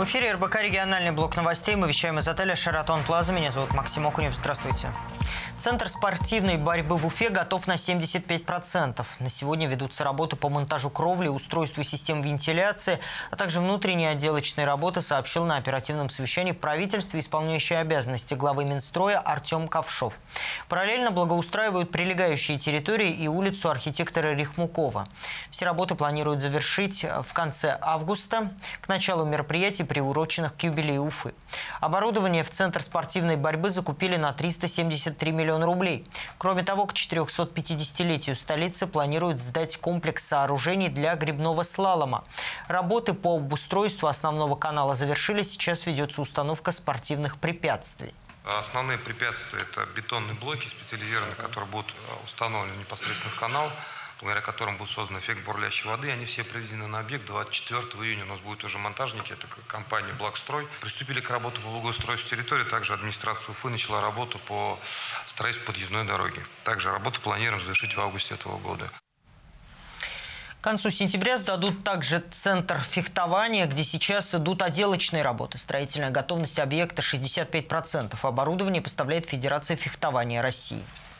эфире РБК «Региональный блок новостей». Мы вещаем из отеля «Шератон Плаза». Меня зовут Максим Окунев. Здравствуйте. Центр спортивной борьбы в Уфе готов на 75%. На сегодня ведутся работы по монтажу кровли, устройству систем вентиляции, а также внутренней отделочной работы, сообщил на оперативном совещании в правительстве исполняющий обязанности главы Минстроя Артем Ковшов. Параллельно благоустраивают прилегающие территории и улицу архитектора Рихмукова. Все работы планируют завершить в конце августа, к началу мероприятий, приуроченных к юбилею Уфы. Оборудование в Центр спортивной борьбы закупили на 373 миллиона рублей. Кроме того, к 450-летию столицы планируют сдать комплекс сооружений для гребного слалома. Работы по обустройству основного канала завершились. Сейчас ведется установка спортивных препятствий. Основные препятствия – это бетонные блоки специализированные, которые будут установлены непосредственно в канал, благодаря которым будет создан эффект бурлящей воды. Они все приведены на объект. 24 июня у нас будут уже монтажники, это компания «Благстрой». Приступили к работе по благоустройству территории. Также администрация Уфы начала работу по строительству подъездной дороги. Также работу планируем завершить в августе этого года. К концу сентября сдадут также центр фехтования, где сейчас идут отделочные работы. Строительная готовность объекта 65%. Оборудование поставляет Федерация фехтования России.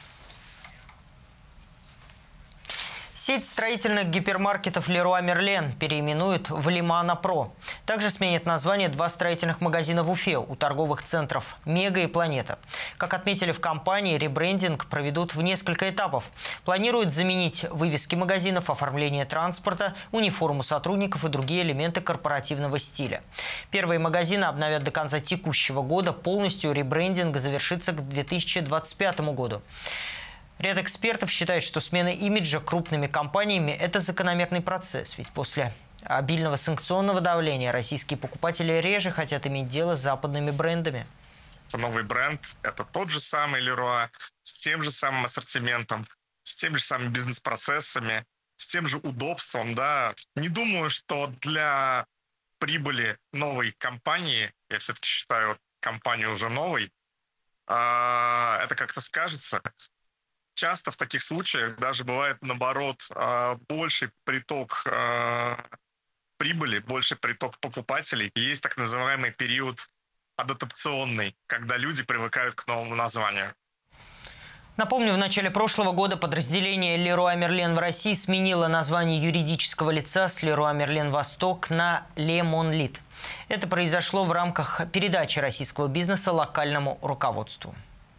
Сеть строительных гипермаркетов Леруа Мерлен переименуют в Лимана Про. Также сменят название два строительных магазина в Уфе у торговых центров «Мега» и «Планета». Как отметили в компании, ребрендинг проведут в несколько этапов. Планируют заменить вывески магазинов, оформление транспорта, униформу сотрудников и другие элементы корпоративного стиля. Первые магазины обновят до конца текущего года. Полностью ребрендинг завершится к 2025 году. Ряд экспертов считает, что смена имиджа крупными компаниями – это закономерный процесс. Ведь после обильного санкционного давления российские покупатели реже хотят иметь дело с западными брендами. Новый бренд – это тот же самый Leroy, с тем же самым ассортиментом, с теми же самыми бизнес-процессами, с тем же удобством. Да. Не думаю, что для прибыли новой компании, я все-таки считаю компанию уже новой, это как-то скажется. Часто в таких случаях даже бывает, наоборот, больший приток прибыли, больший приток покупателей. Есть так называемый период адаптационный, когда люди привыкают к новому названию. Напомню, в начале прошлого года подразделение Leroy Merlin в России сменило название юридического лица с Leroy Merlin Восток на Le Monlit. Это произошло в рамках передачи российского бизнеса локальному руководству.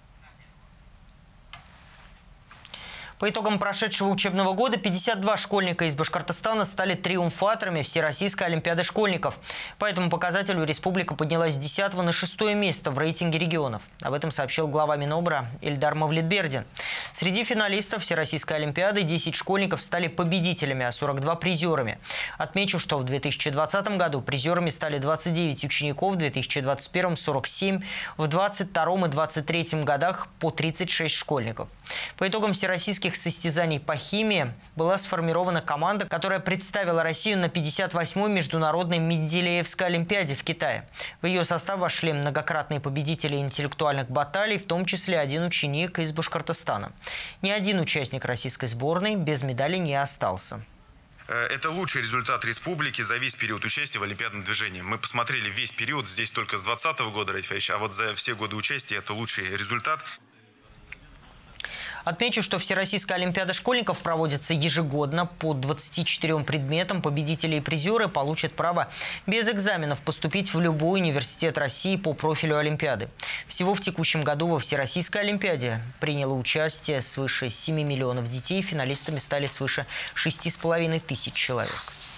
По итогам прошедшего учебного года 52 школьника из Башкортостана стали триумфаторами Всероссийской олимпиады школьников. По этому показателю республика поднялась с 10 на 6 место в рейтинге регионов. Об этом сообщил глава Минобра Ильдар Мавлетбердин. Среди финалистов Всероссийской олимпиады 10 школьников стали победителями, а 42 – призерами. Отмечу, что в 2020 году призерами стали 29 учеников, в 2021 – 47, в 2022 и 2023 годах по 36 школьников. По итогам всероссийских состязаний по химии была сформирована команда, которая представила Россию на 58-й международной Менделеевской олимпиаде в Китае. В ее состав вошли многократные победители интеллектуальных баталий, в том числе один ученик из Башкортостана. Ни один участник российской сборной без медали не остался. Это лучший результат республики за весь период участия в олимпиадном движении. Мы посмотрели весь период, здесь только с 2020 года, Рафаэльевич, а вот за все годы участия это лучший результат. Отмечу, что Всероссийская олимпиада школьников проводится ежегодно по 24 предметам. Победители и призеры получат право без экзаменов поступить в любой университет России по профилю олимпиады. Всего в текущем году во Всероссийской олимпиаде приняло участие свыше 7 миллионов детей. Финалистами стали свыше 6,5 тысяч человек.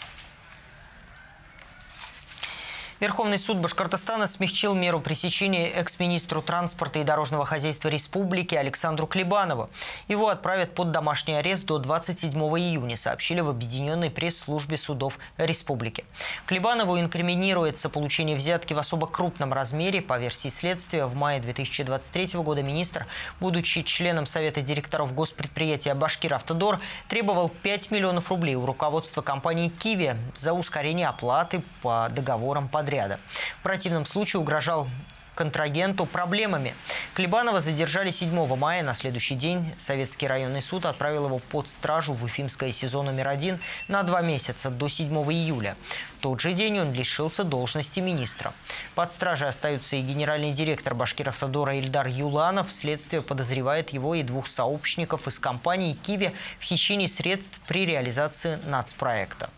Верховный суд Башкортостана смягчил меру пресечения экс-министру транспорта и дорожного хозяйства республики Александру Клебанову. Его отправят под домашний арест до 27 июня, сообщили в объединенной пресс-службе судов республики. Клебанову инкриминируется получение взятки в особо крупном размере. По версии следствия, в мае 2023 года министр, будучи членом Совета директоров госпредприятия «Башкиравтодор», требовал 5 миллионов рублей у руководства компании «Киви» за ускорение оплаты по договорам подряда. В противном случае угрожал контрагенту проблемами. Клебанова задержали 7 мая. На следующий день Советский районный суд отправил его под стражу в Уфимское СИЗО номер 1 на 2 месяца до 7 июля. В тот же день он лишился должности министра. Под стражей остаются и генеральный директор Башкиравтодора Ильдар Юланов. Следствие подозревает его и 2 сообщников из компании «Киви» в хищении средств при реализации нацпроекта.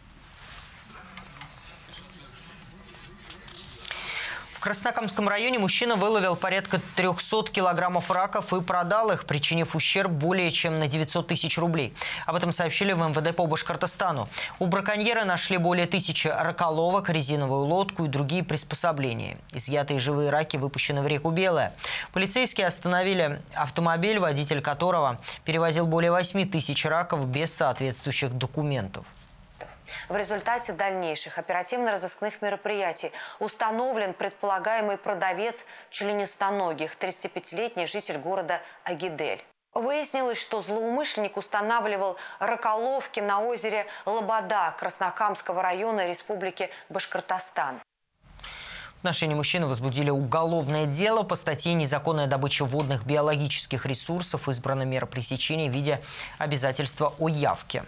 В Краснокамском районе мужчина выловил порядка 300 килограммов раков и продал их, причинив ущерб более чем на 900 тысяч рублей. Об этом сообщили в МВД по Башкортостану. У браконьера нашли более 1000 раколовок, резиновую лодку и другие приспособления. Изъятые живые раки выпущены в реку Белая. Полицейские остановили автомобиль, водитель которого перевозил более 8000 раков без соответствующих документов. В результате дальнейших оперативно-розыскных мероприятий установлен предполагаемый продавец членистоногих, 35-летний житель города Агидель. Выяснилось, что злоумышленник устанавливал раколовки на озере Лобода Краснокамского района Республики Башкортостан. В отношении мужчины возбудили уголовное дело по статье «Незаконная добыча водных биологических ресурсов». Избрана мера пресечения в виде обязательства о явке.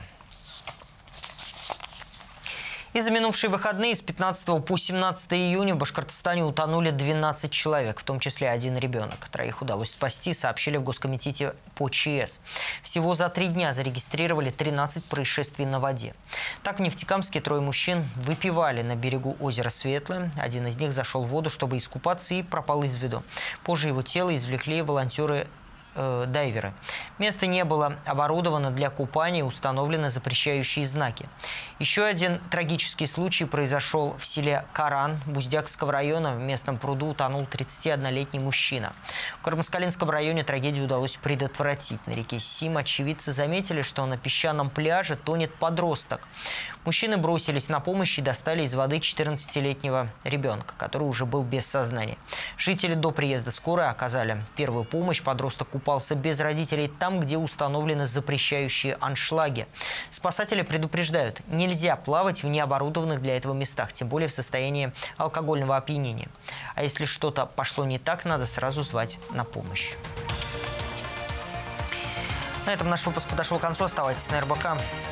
И за минувшие выходные с 15 по 17 июня в Башкортостане утонули 12 человек, в том числе 1 ребенок. 3 удалось спасти, сообщили в Госкомитете по ЧС. Всего за 3 дня зарегистрировали 13 происшествий на воде. Так, в Нефтекамске 3 мужчин выпивали на берегу озера Светлое. Один из них зашел в воду, чтобы искупаться, и пропал из виду. Позже его тело извлекли волонтеры-дайверы. Место не было оборудовано для купания, установлены запрещающие знаки. Еще один трагический случай произошел в селе Каран Буздякского района. В местном пруду утонул 31-летний мужчина. В Кармаскалинском районе трагедию удалось предотвратить. На реке Сим очевидцы заметили, что на песчаном пляже тонет подросток. Мужчины бросились на помощь и достали из воды 14-летнего ребенка, который уже был без сознания. Жители до приезда скорой оказали первую помощь. Подросток купался без родителей там, где установлены запрещающие аншлаги. Спасатели предупреждают, нельзя плавать в необорудованных для этого местах, тем более в состоянии алкогольного опьянения. А если что-то пошло не так, надо сразу звать на помощь. На этом наш выпуск подошел к концу. Оставайтесь на РБК.